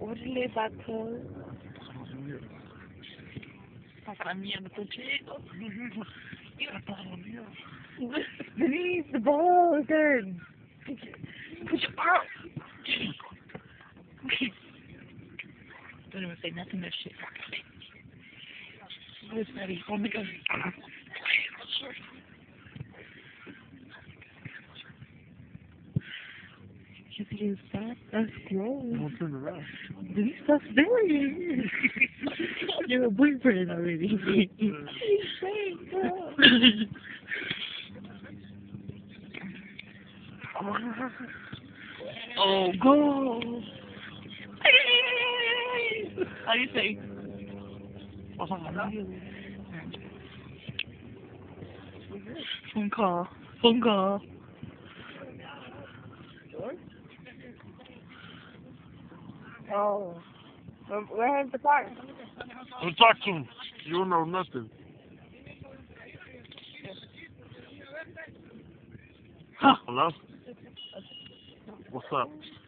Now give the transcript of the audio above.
Urle battle. Para mí no te chico. Denise, the ball is there. Put your arm. Don't even say nothing that shit. Where's Maddie? Oh my god. You think it's that? That's gross. Don't turn around. Denise, stop staring. You're a boyfriend already. Oh, go! How do you say? Phone call. Phone call. Oh. Where's the park? Don't talk to him. You don't know nothing. Huh. Hello? What's up?